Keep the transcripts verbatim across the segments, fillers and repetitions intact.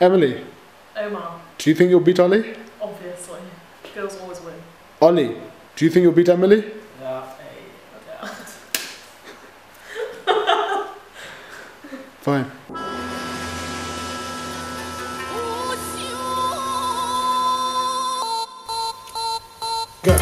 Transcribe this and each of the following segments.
Emily. Omar. Do you think you'll beat Ollie? Obviously. Girls always win. Ollie. Do you think you'll beat Emily? Yeah. Hey. Yeah. Fine. Go.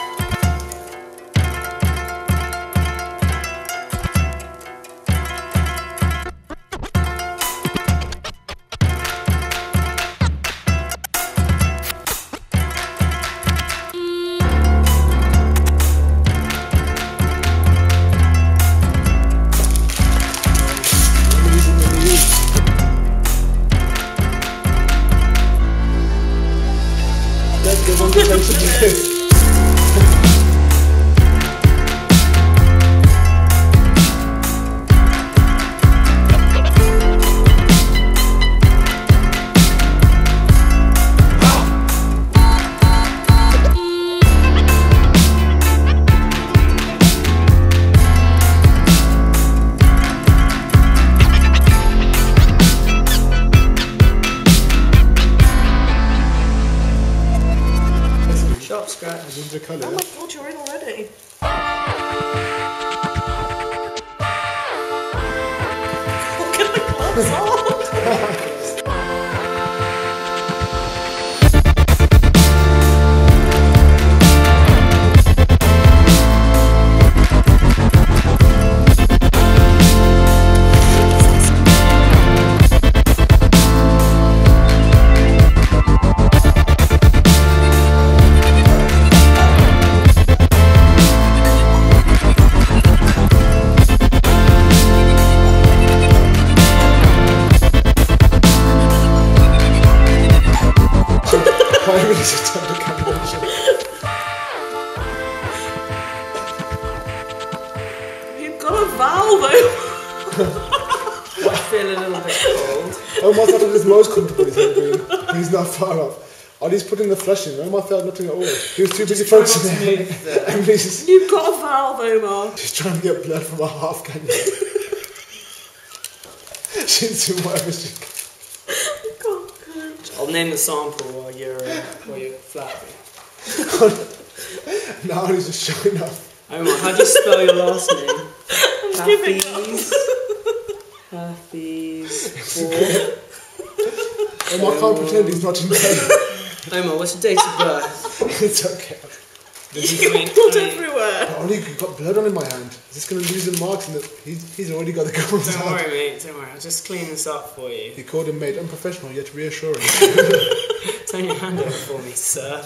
Sharp scratch. The colour. Oh my god, you're in already. Look at the gloves on. Why would you start the cannulation? You've got a valve open. I feel a little bit cold. Omar thought it was most comfortable he's ever been. He's not far off. Ollie's putting the flush in. Omar felt nothing at all. He was too busy focusing. Emily's You've got a valve, Omar. she's trying to get blood from a half cannula. She's doing whatever she can. I'll name the sample while you're uh, while you're flapping. Now he's just showing off. Omar, how do you spell your last name? Hafiz. Hafiz. Omar can't pretend he's not in pain. Omar, what's your date of birth? It's okay. You've got blood everywhere. Ollie, you've got blood on in my hand. Is this going to lose the marks? In the, he's, he's already got the gold. Don't worry, mate. Don't worry. I'll just clean this up for you. He called him mate unprofessional yet reassuring. Turn your hand over for me, sir.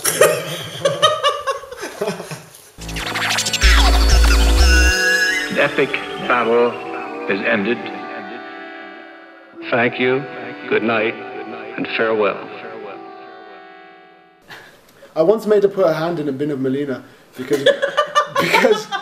The epic battle is ended. Thank you, good night, and farewell. I once made her put her hand in a bin of Melina because because